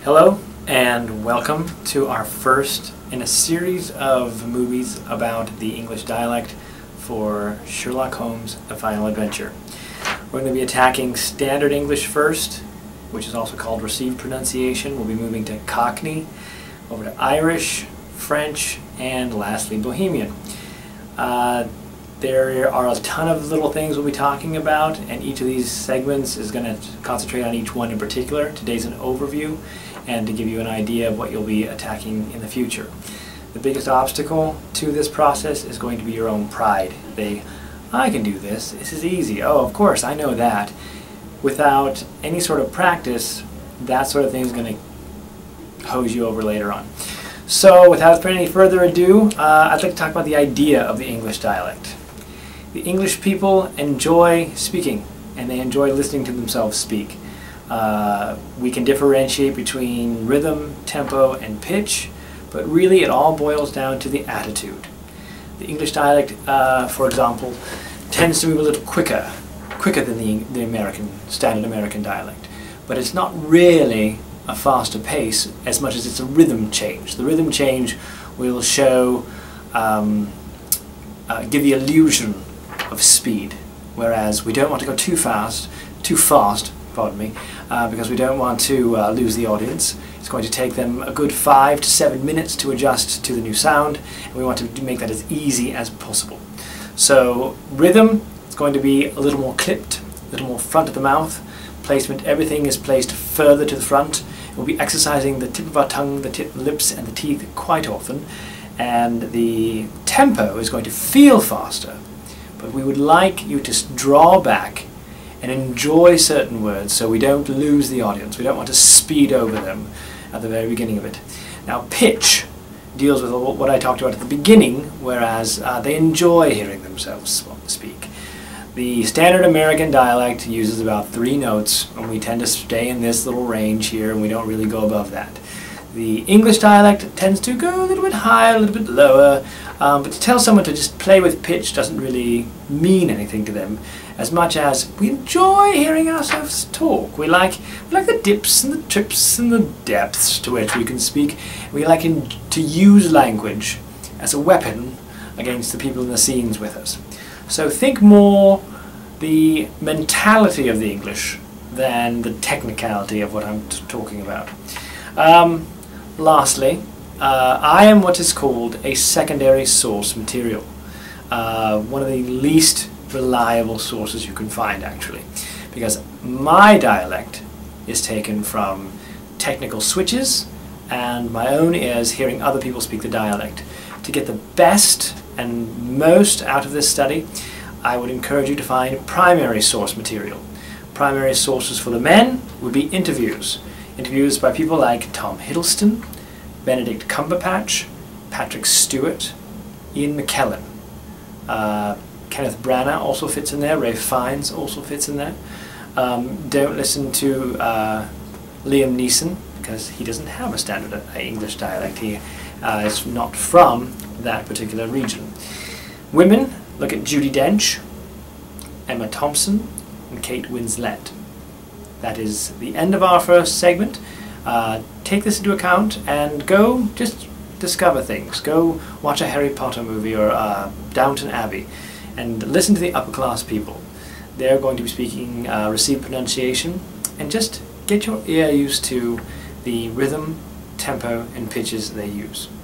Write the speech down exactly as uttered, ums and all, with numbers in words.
Hello and welcome to our first in a series of movies about the English dialect for Sherlock Holmes: The Final Adventure. We're going to be attacking Standard English first, which is also called Received Pronunciation. We'll be moving to Cockney, over to Irish, French, and lastly Bohemian. Uh, There are a ton of little things we'll be talking about, and each of these segments is going to concentrate on each one in particular. Today's an overview and to give you an idea of what you'll be attacking in the future. The biggest obstacle to this process is going to be your own pride. They, I can do this, this is easy, oh of course I know that. Without any sort of practice, that sort of thing is going to hose you over later on. So without any further ado, uh, I'd like to talk about the idea of the English dialect. The English people enjoy speaking, and they enjoy listening to themselves speak. Uh, we can differentiate between rhythm, tempo, and pitch, but really it all boils down to the attitude. The English dialect, uh, for example, tends to move a little quicker, quicker than the, the American, standard American dialect. But it's not really a faster pace as much as it's a rhythm change. The rhythm change will show, um, uh, give the illusion of speed, whereas we don't want to go too fast, too fast, pardon me, uh, because we don't want to uh, lose the audience. It's going to take them a good five to seven minutes to adjust to the new sound, and we want to make that as easy as possible. So rhythm is going to be a little more clipped, a little more front of the mouth. Placement, everything is placed further to the front. We'll be exercising the tip of our tongue, the tip of the lips, and the teeth quite often, and the tempo is going to feel faster. But we would like you to draw back and enjoy certain words so we don't lose the audience. We don't want to speed over them at the very beginning of it. Now pitch deals with what I talked about at the beginning, whereas uh, they enjoy hearing themselves speak. The standard American dialect uses about three notes, and we tend to stay in this little range here, and we don't really go above that. The English dialect tends to go a little bit higher, a little bit lower, um, but to tell someone to just play with pitch doesn't really mean anything to them, as much as we enjoy hearing ourselves talk. We like, we like the dips and the trips and the depths to which we can speak. We like in, to use language as a weapon against the people in the scenes with us. So think more the mentality of the English than the technicality of what I'm t talking about. Um, Lastly, uh, I am what is called a secondary source material. Uh, one of the least reliable sources you can find, actually, because my dialect is taken from technical switches and my own ears hearing other people speak the dialect. To get the best and most out of this study, I would encourage you to find primary source material. Primary sources for the men would be interviews. Interviews by people like Tom Hiddleston, Benedict Cumberbatch, Patrick Stewart, Ian McKellen. Uh, Kenneth Branagh also fits in there, Ralph Fiennes also fits in there. Um, don't listen to uh, Liam Neeson, because he doesn't have a standard uh, English dialect. He uh, is not from that particular region. Women, look at Judi Dench, Emma Thompson, and Kate Winslet. That is the end of our first segment. Uh, take this into account and go just discover things. Go watch a Harry Potter movie or uh, Downton Abbey and listen to the upper class people. They're going to be speaking uh, received pronunciation, and just get your ear used to the rhythm, tempo, and pitches they use.